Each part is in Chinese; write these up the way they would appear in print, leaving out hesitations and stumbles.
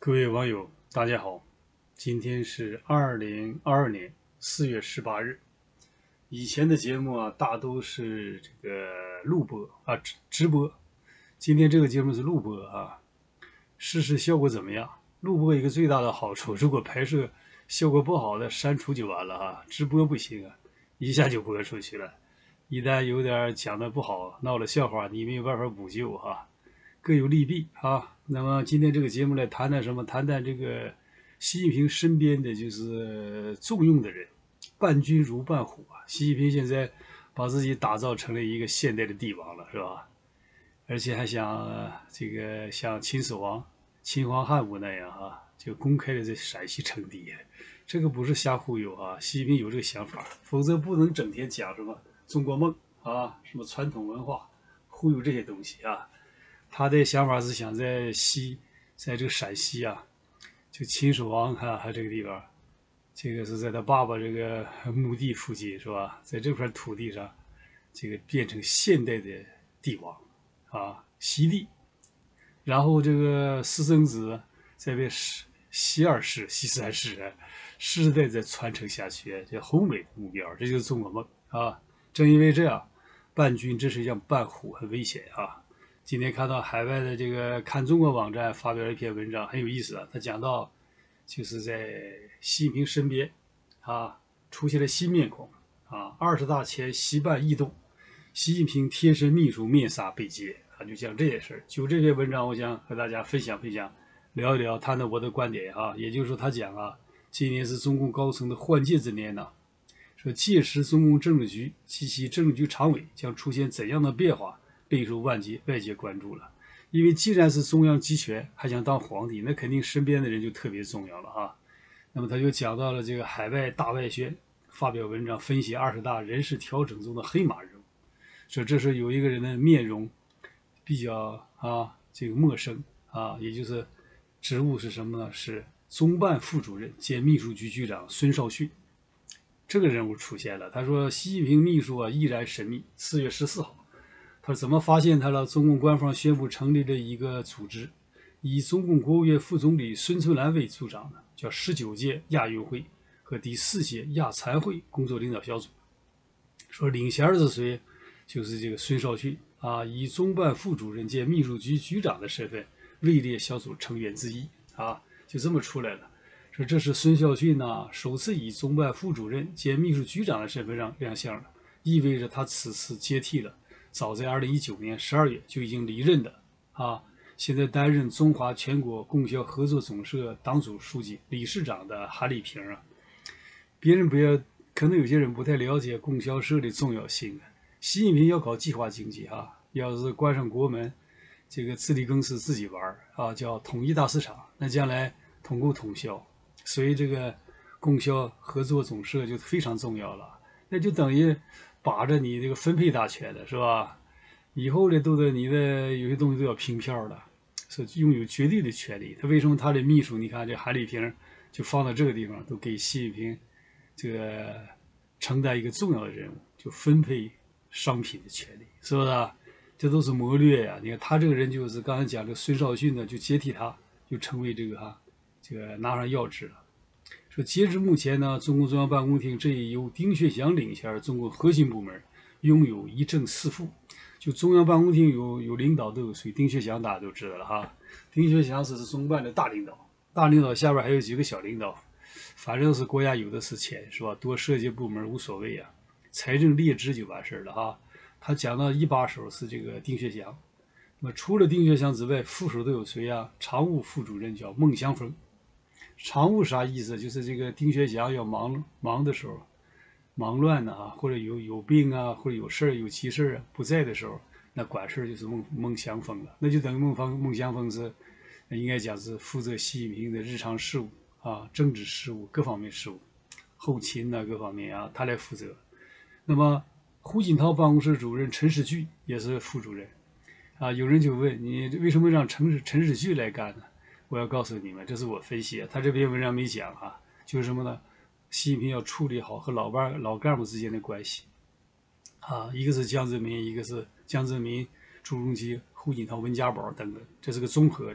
各位网友，大家好，今天是2022年4月18日。以前的节目啊，大都是这个录播啊直播，今天这个节目是录播啊，试试效果怎么样？录播一个最大的好处，如果拍摄效果不好的，删除就完了啊。直播不行啊，一下就播出去了。一旦有点讲的不好，闹了笑话，你没有办法补救哈。各有利弊啊。那么今天这个节目来谈谈什么？谈谈这个习近平身边的就是重用的人，伴君如伴虎啊。习近平现在把自己打造成了一个现代的帝王了，是吧？而且还想这个像秦始皇、秦皇汉武那样啊，就公开的在陕西称帝。这个不是瞎忽悠啊，习近平有这个想法，否则不能整天讲什么中国梦啊，什么传统文化，忽悠这些东西啊。他的想法是想在这个陕西啊，就秦始皇他这个地方，这个是在他爸爸这个墓地附近是吧？在这块土地上，这个变成现代的帝王啊，西帝。然后这个私生子再被西二世、西三世世代再传承下去，这宏伟的目标，这就是中国梦啊！正因为这样，伴君这是一样伴虎，很危险啊！今天看到海外的这个看中国网站发表了一篇文章，很有意思啊。他讲到，就是在习近平身边啊出现了新面孔啊，20大前习办异动，习近平贴身秘书面纱被揭啊，就讲这些事儿。就这篇文章，我想和大家分享，聊一聊他的我的观点啊。也就是说，他讲啊，今年是中共高层的换届之年呢，说届时中共政治局及其政治局常委将出现怎样的变化，备受外界关注了。因为既然是中央集权，还想当皇帝，那肯定身边的人就特别重要了啊。那么他就讲到了这个海外大外宣，发表文章分析20大人事调整中的黑马人物，说这是有一个人的面容比较这个陌生啊，也就是职务是什么呢？是中办副主任兼秘书局局长孙少旭。这个人物出现了。他说，习近平秘书依然神秘。4月14号，他说怎么发现他了？中共官方宣布成立了一个组织，以中共国务院副总理孙春兰为组长的，叫19届亚运会和第4届亚残会工作领导小组。说领衔是谁？就是这个孙少旭啊，以中办副主任兼秘书局局长的身份位列小组成员之一啊，就这么出来了。说这是孙少旭呢首次以中办副主任兼秘书局长的身份亮相了，意味着他此次接替了早在2019年12月就已经离任的现在担任中华全国供销合作总社党组书记、理事长的韩立平啊。别人不要，可能有些人不太了解供销社的重要性。习近平要搞计划经济要是关上国门，这个自力更生自己玩叫统一大市场，那将来统购统销，所以这个供销合作总社就非常重要了。那就等于把着你这个分配大权的是吧？以后的都得你的有些东西都要凭票的，是拥有绝对的权利。他为什么他的秘书，你看这韩立平就放到这个地方，都给习近平这个承担一个重要的任务，就分配商品的权利，是不是啊？这都是谋略呀！你看他这个人就是刚才讲这个孙少旭呢，就接替他，就成为这个拿上要职了。说截至目前呢，中共中央办公厅这一由丁薛祥领衔中共核心部门拥有一正四副。就中央办公厅有领导都有谁？丁薛祥大家都知道了哈。丁薛祥是中办的大领导，大领导下边还有几个小领导，反正是国家有的是钱，是吧？多设计部门无所谓啊，财政列支就完事了哈。他讲到一把手是这个丁薛祥，那么除了丁薛祥之外，副手都有谁啊？常务副主任叫孟祥峰。常务啥意思？就是这个丁薛祥要忙的时候，忙乱的或者有病或者有事有急事不在的时候，那管事就是孟祥峰了。那就等于孟祥峰是应该讲是负责习近平的日常事务政治事务各方面事务，后勤各方面他来负责。那么胡锦涛办公室主任陈士巨也是副主任有人就问你为什么让陈士巨来干呢？我要告诉你们，这是我分析他这篇文章没讲就是什么呢？习近平要处理好和老干部之间的关系一个是江泽民，一个是江泽民、朱镕基、胡锦涛、温家宝等等，这是个综合的。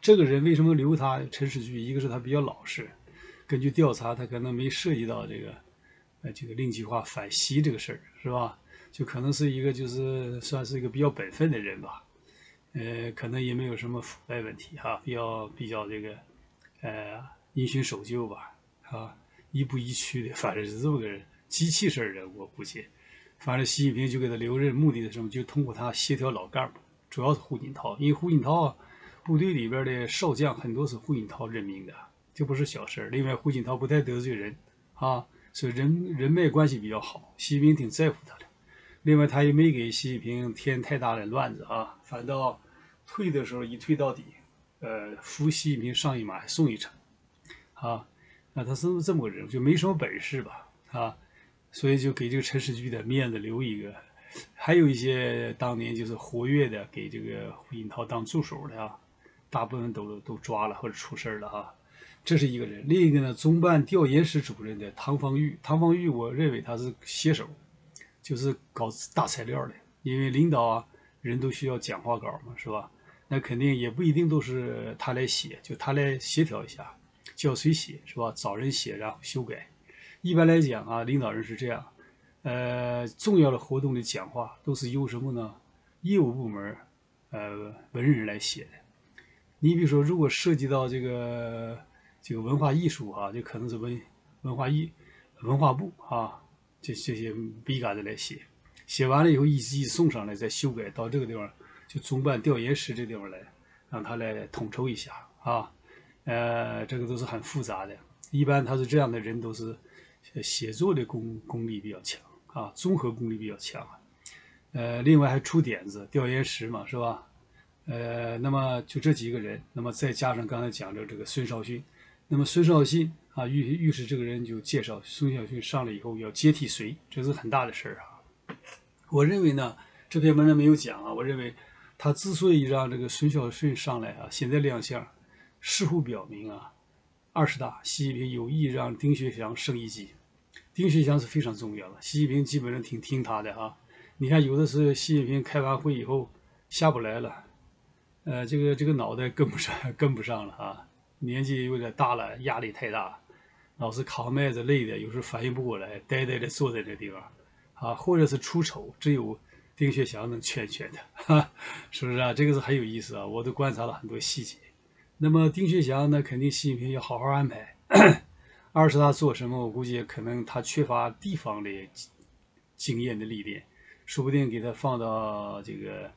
这个人为什么留他陈士渠？一个是他比较老实，根据调查，他可能没涉及到这个令计划反西这个事儿，是吧？就可能是一个就是算是一个比较本分的人吧，可能也没有什么腐败问题哈，比较这个因循守旧吧，啊，亦步亦趋的，反正是这么个人，机器式人物，我估计。反正习近平就给他留任，目的是什么？就通过他协调老干部，主要是胡锦涛，因为胡锦涛部队里边的少将很多是胡锦涛任命的，这不是小事。另外，胡锦涛不太得罪人啊，所以人脉关系比较好，习近平挺在乎他的。另外，他也没给习近平添太大的乱子啊，反倒退的时候一退到底，扶习近平上一马还送一程啊。那他是这么个人，就没什么本事吧啊，所以就给这个陈士渠的面子留一个。还有一些当年就是活跃的，给这个胡锦涛当助手的啊，大部分都抓了或者出事了哈。这是一个人，另一个呢，中办调研室主任的唐方玉，唐方玉我认为他是写手，就是搞大材料的，因为领导啊，人都需要讲话稿嘛，是吧？那肯定也不一定都是他来写，就他来协调一下，叫谁写是吧？找人写，然后修改。一般来讲啊，领导人是这样，重要的活动的讲话都是由什么呢？业务部门文人来写的。你比如说，如果涉及到这个文化艺术啊，就可能是文化部啊，这些笔杆子来写，写完了以后一字一送上来，再修改到这个地方，就中办调研室这地方来，让他来统筹一下啊。这个都是很复杂的，一般他是这样的人，都是写作的功力比较强啊，综合功力比较强。另外还出点子，调研室嘛，是吧？那么就这几个人，那么再加上刚才讲的这个孙少勋，那么孙少勋啊，御史这个人就介绍孙少勋上来以后要接替谁，这是很大的事儿啊。我认为呢，这篇文章没有讲啊，我认为他之所以让这个孙少勋上来啊，现在亮相，似乎表明啊，20大习近平有意让丁薛祥升一级，丁薛祥是非常重要的，习近平基本上挺听他的哈。你看，有的时候习近平开完会以后下不来了，这个脑袋跟不上了啊，年纪有点大了，压力太大，老是扛麦子累的，有时候反应不过来，呆呆的坐在这地方，啊，或者是出丑，只有丁薛祥能劝劝他，是不是啊？这个是很有意思啊，我都观察了很多细节。那么丁薛祥呢，肯定习近平要好好安排。20大做什么？我估计可能他缺乏地方的经验的历练，说不定给他放到这个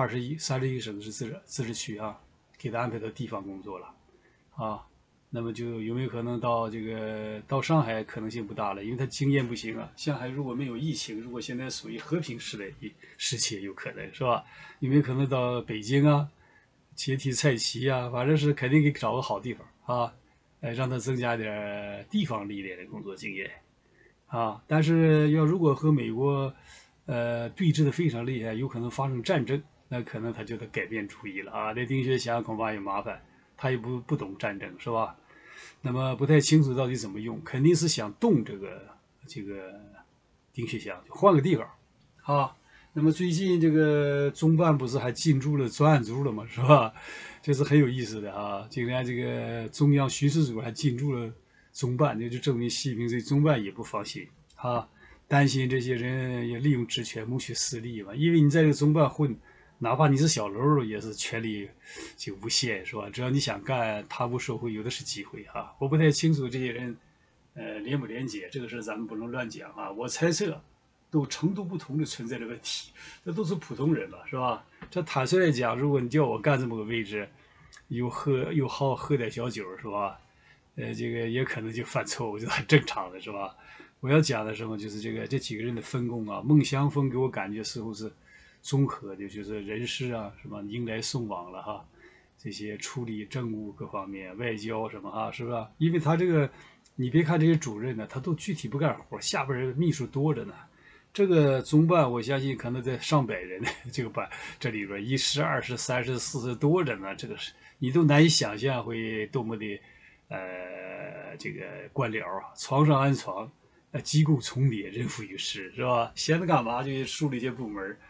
31、31省市自治区啊，给他安排到地方工作了啊。那么就有没有可能到上海可能性不大了，因为他经验不行啊。上海如果没有疫情，如果现在属于和平时期也有可能是吧？有没有可能到北京啊，接替蔡奇啊？反正是肯定给找个好地方啊，让他增加点地方历练的工作经验啊。但是如果和美国对峙的非常厉害，有可能发生战争，那可能他就得改变主意了啊。这丁薛祥恐怕也麻烦，他也不懂战争是吧？那么不太清楚到底怎么用，肯定是想动这个丁薛祥，就换个地方啊。那么最近这个中办不是还进驻了专案组了吗？是吧？这是很有意思的啊。竟然这个中央巡视组还进驻了中办，那就证明习近平对中办也不放心啊，担心这些人也利用职权谋取私利嘛。因为你在这个中办混，哪怕你是小喽，也是权力就无限，是吧？只要你想干，贪污受贿有的是机会啊。我不太清楚这些人，廉不廉洁，这个事咱们不能乱讲啊。我猜测，都程度不同的存在着问题，这都是普通人嘛，是吧？这坦率来讲，如果你叫我干这么个位置，又好喝点小酒，是吧？这个也可能就犯错误，就很正常的，是吧？我要讲的什么，就是这几个人的分工啊。孟祥峰给我感觉似乎是综合的，就是人事啊，什么迎来送往了哈，这些处理政务各方面，外交什么哈，是吧？因为他这个，你别看这些主任呢，他都具体不干活，下边人秘书多着呢。这个中办，我相信可能在上百人这个办这里边，10、20、30、40多着呢，这个是你都难以想象会多么的这个官僚啊，床上安床，机构重叠，人浮于事，是吧？闲着干嘛就树立一些部门，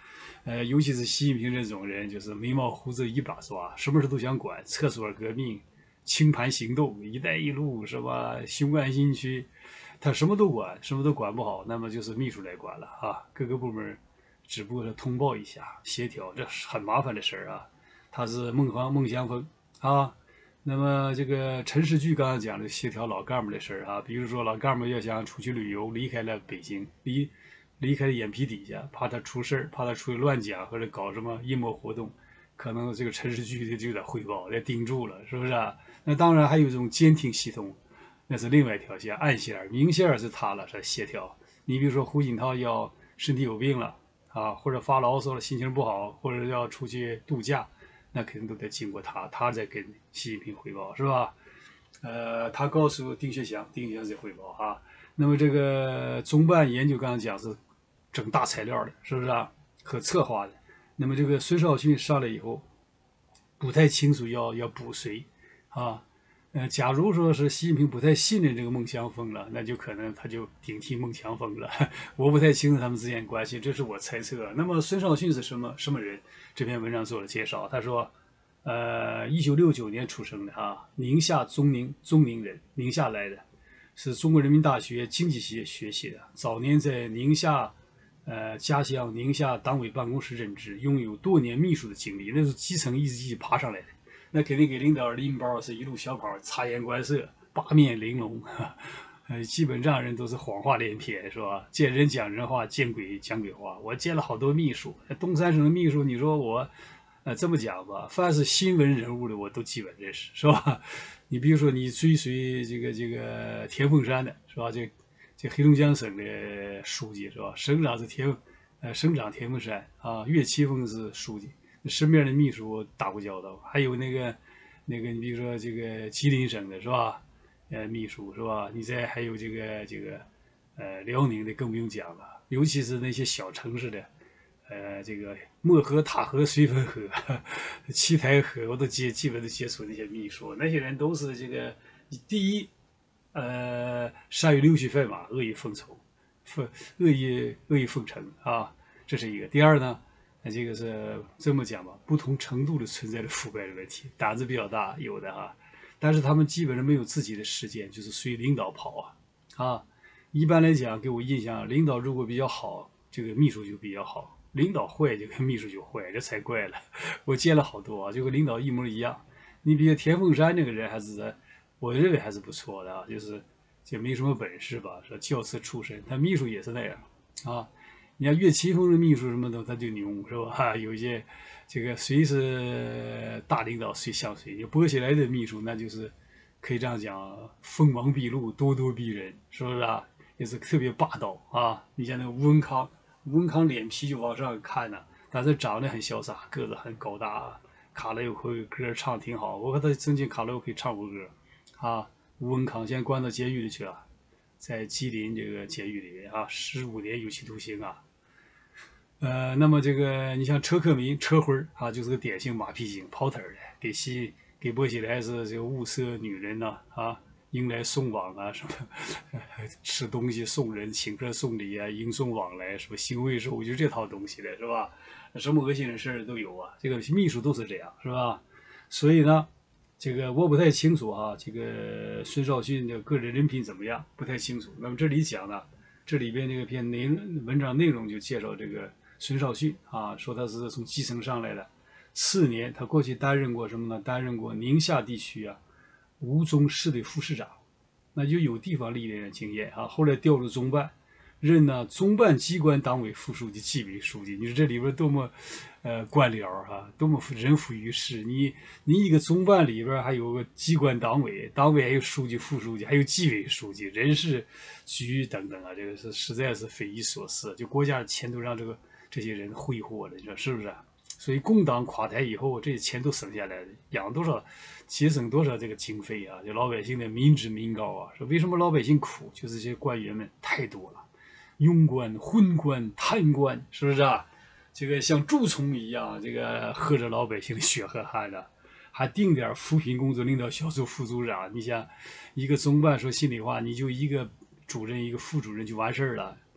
尤其是习近平这种人，就是眉毛胡子一把抓，什么事都想管，厕所革命、清盘行动、一带一路是吧？雄安新区，他什么都管，什么都管不好，那么就是秘书来管了啊。各个部门只不过是通报一下、协调，这是很麻烦的事儿啊。他是孟祥峰啊。那么这个陈世巨刚刚讲的协调老干部的事儿啊，比如说老干部要想出去旅游，离开了北京，离开了眼皮底下，怕他出事儿，怕他出去乱讲或者搞什么阴谋活动，可能这个陈世巨就得汇报，得盯住了，是不是啊？那当然还有这种监听系统，那是另外一条线，暗线明线是他了，是协调。你比如说胡锦涛要身体有病了啊，或者发牢骚了，心情不好，或者要出去度假，那肯定都得经过他，他在跟习近平汇报，是吧？他告诉丁薛祥，丁薛祥在汇报啊。那么这个中办研究刚刚讲是整大材料的，是不是啊？可策划的。那么这个孙少勋上来以后，不太清楚要补谁啊？假如说是习近平不太信任这个孟祥峰了，那就可能他就顶替孟祥峰了。我不太清楚他们之间关系，这是我猜测。那么孙少勋是什么人？这篇文章做了介绍，他说，1969年出生的啊，宁夏中宁人，宁夏来的，是中国人民大学经济系学习的，早年在宁夏。家乡宁夏党委办公室任职，拥有多年秘书的经历，那是基层一级爬上来的。那肯定给领导拎包是一路小跑，察言观色，八面玲珑，基本上人都是谎话连篇，是吧？见人讲人话，见鬼讲鬼话。我见了好多秘书，东三省的秘书，你说我，这么讲吧，凡是新闻人物的我都基本认识，是吧？你比如说你追随这个田凤山的，是吧？这黑龙江省的书记是吧？省长是省长田凤山啊，岳奇峰是书记。身边的秘书打过交道，还有你比如说这个吉林省的是吧？秘书是吧？你再还有辽宁的更不用讲了，尤其是那些小城市的，这个漠河、塔河、绥芬河、七台河，我都基本都接触那些秘书，那些人都是这个第一，善于溜须拍马，阿谀奉承，恶意奉承啊，这是一个。第二呢？这个是这么讲吧，不同程度的存在的腐败的问题，胆子比较大，有的哈，但是他们基本上没有自己的时间，就是随领导跑啊。一般来讲，给我印象，领导如果比较好，这个秘书就比较好；领导坏，这个秘书就坏，这才怪了。我见了好多啊，就跟领导一模一样。你比如田凤山这个人，我认为还是不错的啊，就是就没什么本事吧，说教师出身，他秘书也是那样啊。你看岳奇峰的秘书什么的，他就牛是吧？有一些这个谁是大领导谁像谁，薄熙来的秘书那就是可以这样讲，锋芒毕露，咄咄逼人，是不是啊？也是特别霸道啊！你像那个吴文康脸皮就往上看呢，但是长得很潇洒，个子很高大，卡拉 OK 歌唱挺好，我和他曾经卡拉 OK 唱过歌啊。吴文康现在关到监狱里去了，在吉林这个监狱里啊，15年有期徒刑啊。那么这个你像车克民、车辉啊，就是个典型马屁精、跑腿的，给薄熙来是这个物色女人呐啊，迎来送往啊，什么吃东西送人、请客送礼啊，迎送往来，什么行为寿就这套东西的是吧？什么恶心的事儿都有啊，这个秘书都是这样是吧？所以呢，这个我不太清楚啊，这个孙少勋的个人人品怎么样，不太清楚。那么这里讲呢，这里边这个文章内容就介绍这个孙少勋啊，说他是从基层上来的，次年他过去担任过什么呢？担任过宁夏地区啊吴宗市的副市长，那就有地方历练的经验啊。后来调入中办，任呢中办机关党委副书记、纪委书记。你说这里边多么官僚哈，多么人浮于事。你一个中办里边还有个机关党委，党委还有书记、副书记，还有纪委书记、人事局等等啊，这个是实在是匪夷所思。就国家的钱都让这些人挥霍了，你说是不是啊？所以共党垮台以后，这些钱都省下来了，养多少，节省多少这个经费啊？就老百姓的民脂民膏啊。说为什么老百姓苦？就是这些官员们太多了，庸官、昏官、贪官，是不是啊？这个像蛀虫一样，这个喝着老百姓的血和汗的，还定点扶贫工作领导小组副组长。你想，一个中办说心里话，你就一个主任、一个副主任就完事儿了。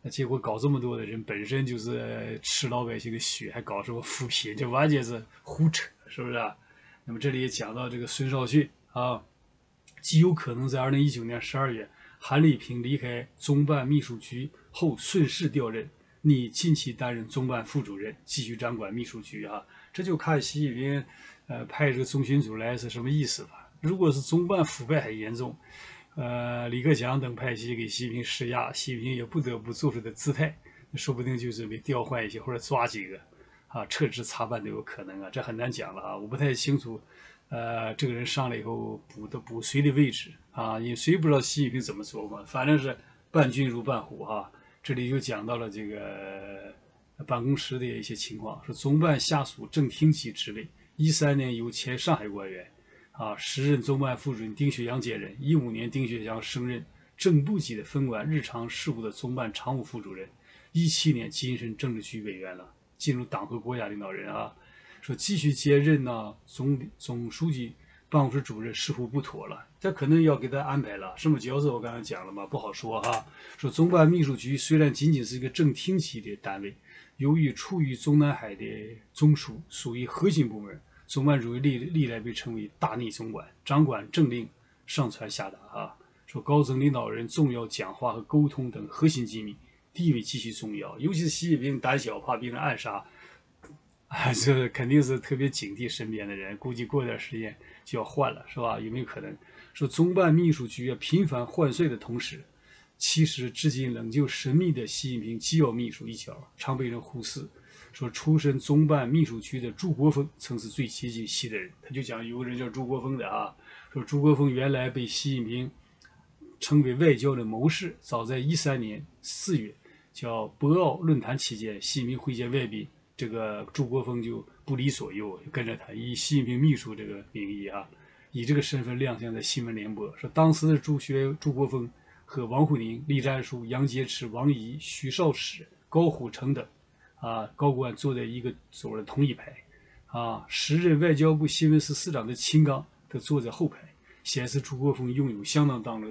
结果搞这么多的人本身就是吃老百姓的血，还搞什么扶贫，这完全是胡扯，是不是啊？那么这里也讲到这个孙少勋啊，极有可能在2019年12月，韩立平离开中办秘书局后顺势调任，拟近期担任中办副主任，继续掌管秘书局啊。这就看习近平派这个中宣组来是什么意思吧？如果是中办腐败很严重，李克强等派系给习近平施压，习近平也不得不做出的姿态，说不定就是被调换一些或者抓几个，啊，撤职查办都有可能啊，这很难讲了啊，我不太清楚，这个人上来以后补谁的位置啊，因为谁不知道习近平怎么做嘛，反正是伴君如伴虎哈。这里就讲到了这个办公室的一些情况，说中办下属正厅级职位，13年由前上海官员。时任中办副主任丁学洋接任，15年丁学洋升任正部级的分管日常事务的中办常务副主任，17年晋升政治局委员了，进入党和国家领导人啊。说继续接任呢，总书记办公室主任似乎不妥了，这可能要给他安排了。什么角色我刚才讲了嘛，不好说哈。说中办秘书局虽然仅仅是一个正厅级的单位，由于处于中南海的中枢，属于核心部门。中办主任历来被称为大内总管，掌管政令上传下达啊。说高层领导人重要讲话和沟通等核心机密，地位极其重要。尤其是习近平胆小，怕别人暗杀，这肯定是特别警惕身边的人。估计过段时间就要换了，是吧？有没有可能说中办秘书局频繁换帅的同时，其实至今仍旧神秘的习近平机要秘书一角，常被人忽视。说出身中办秘书局的朱国锋曾是最接近习的人，他就讲有个人叫朱国锋的啊，说朱国锋原来被习近平称为外交的谋士，早在13年4月叫博鳌论坛期间，习近平会见外宾，这个朱国锋就不离左右，跟着他以习近平秘书这个名义啊，以这个身份亮相在新闻联播。说当时的朱国锋和王沪宁、栗战书、杨洁篪、王毅、徐绍史、高虎城等。高官坐在一个组的同一排，时任外交部新闻司司长的秦刚则坐在后排，显示朱国锋拥有相当重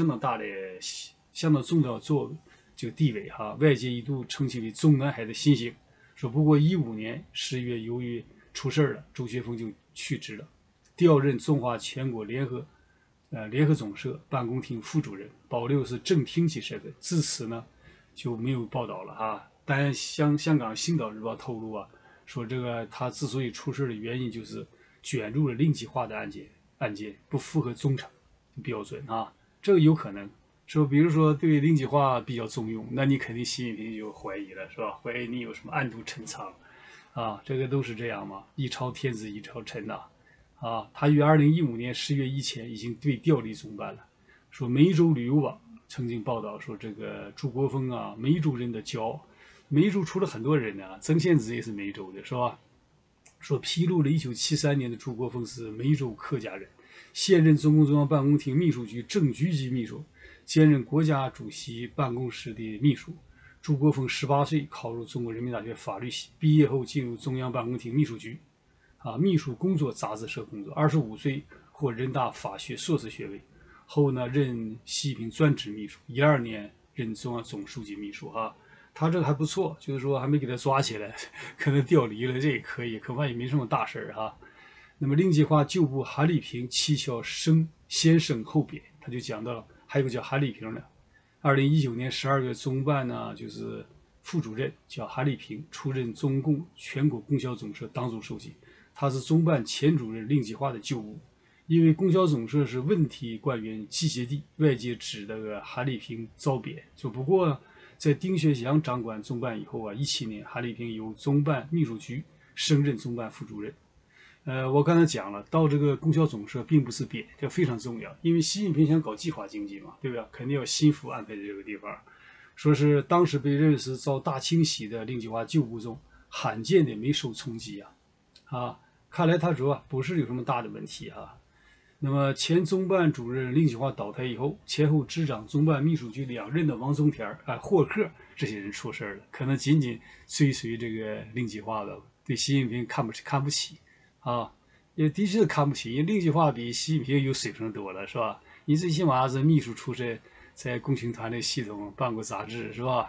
要这个地位哈。外界一度称其为中南海的新星。说不过15年10月，由于出事了，朱学锋就去职了，调任中华全国联合总社办公厅副主任，保留是正厅级身份。自此呢，就没有报道了啊。但香港《星岛日报》透露啊，说这个他之所以出事的原因就是卷入了令计划的案件不符合忠诚标准啊，这个有可能说，比如说对令计划比较重用，那你肯定习近平就怀疑了，是吧？怀疑你有什么暗度陈仓啊，这个都是这样嘛，一朝天子一朝臣呐。他于2015年10月以前已经被调离中办了。说梅州旅游网曾经报道说，这个朱国锋啊，梅州人的骄傲。梅州出了很多人呢，曾宪梓也是梅州的，是吧？说披露了1973年的朱国锋是梅州客家人，现任中共中央办公厅秘书局正局级秘书，兼任国家主席办公室的秘书。朱国锋18岁考入中国人民大学法律系，毕业后进入中央办公厅秘书局，秘书工作杂志社工作。25岁获人大法学硕士学位，后呢任习近平专职秘书，12年任中央总书记秘书他这个还不错，就是说还没给他抓起来，可能调离了，这也可以，恐怕也没什么大事哈。那么令计划旧部韩立平蹊跷先升后贬，他就讲到了，还有个叫韩立平的。2019年12月，中办呢就是副主任叫韩立平，出任中共全国供销总社党组书记，他是中办前主任令计划的旧部。因为供销总社是问题官员集结地，外界指这个韩立平遭贬。不过在丁学祥掌管中办以后17年，韩立平由中办秘书局升任中办副主任。我刚才讲了，到这个供销总社并不是贬，这非常重要，因为习近平想搞计划经济嘛，对吧？肯定要心腹安排在这个地方。说是当时被认为是遭大清洗的令计划旧部中罕见的没受冲击看来他说不是有什么大的问题那么前中办主任令计划倒台以后，前后执掌中办秘书局2任的王宗田、霍克这些人出事了，可能仅仅追随这个令计划的，对习近平看不起也的确是看不起，因为令计划比习近平有水平多了，是吧？你最起码是秘书出身，在共青团的系统办过杂志，是吧？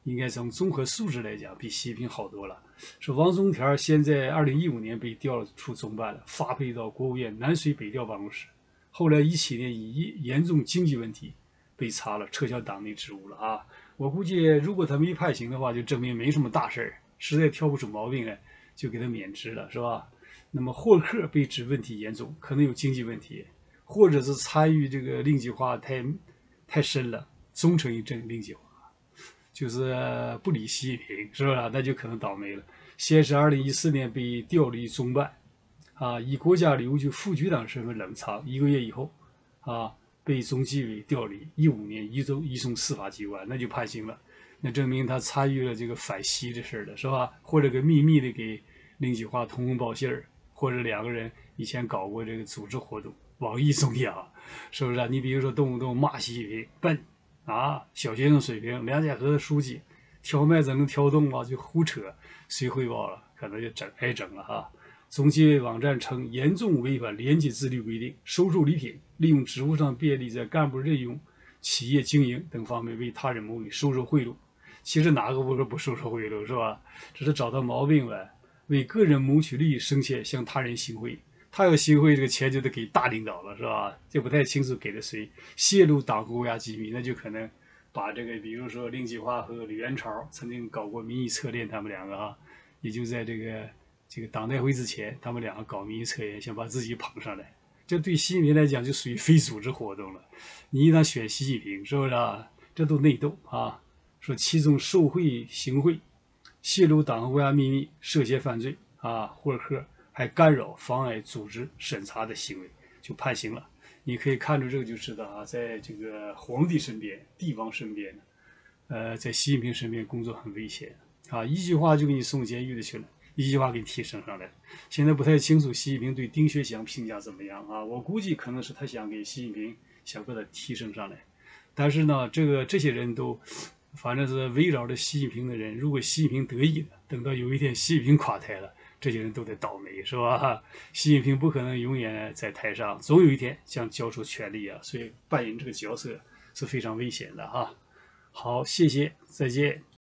应该从综合素质来讲，比习近平好多了。说王宗田先在2015年被调出中办了，发配到国务院南水北调办公室。后来17年以严重经济问题被查了，撤销党内职务了啊。我估计如果他没判刑的话，就证明没什么大事儿，实在挑不出毛病来，就给他免职了，是吧？那么霍克被指问题严重，可能有经济问题，或者是参与这个令计划太深了，忠诚于令计划。就是不理习近平，是不是？那就可能倒霉了。先是2014年被调离中办，以国家旅游局副局长身份冷藏1个月以后，被中纪委调离，15年移送司法机关，那就判刑了。那证明他参与了这个反西的事了，是吧？或者秘密的给令计划通风报信儿，或者两个人以前搞过这个组织活动，网易中央，是不是？你比如说动不动骂习近平笨。小学生水平，梁家河的书记挑麦子能挑动吗？就胡扯，谁汇报了，可能就挨整了哈。中纪委网站称，严重违反廉洁自律规定，收受礼品，利用职务上便利，在干部任用、企业经营等方面为他人谋利，收受贿赂。其实哪个不是不收受贿赂，是吧？只是找到毛病了，为个人谋取利益生切，向他人行贿。他要行贿，这个钱就得给大领导了，是吧？这不太清楚给了谁，泄露党和国家机密，那就可能把这个，比如说令计划和李元朝曾经搞过民意测验，他们两个也就在这个党代会之前，他们两个搞民意测验，想把自己捧上来。这对习近平来讲就属于非组织活动了。你一旦选习近平，是不是啊？这都内斗啊！说其中受贿、行贿、泄露党和国家秘密，涉嫌犯罪霍尔克还干扰、妨碍组织审查的行为，就判刑了。你可以看出这个就知道在这个皇帝身边、帝王身边，在习近平身边工作很危险一句话就给你送监狱的去了，一句话给你提升上来。现在不太清楚习近平对丁薛祥评价怎么样我估计可能是他想给习近平想把他提升上来，但是呢，这些人都反正是围绕着习近平的人，如果习近平得意了，等到有一天习近平垮台了，这些人都得倒霉，是吧？习近平不可能永远在台上，总有一天将交出权力所以扮演这个角色是非常危险的好，谢谢，再见。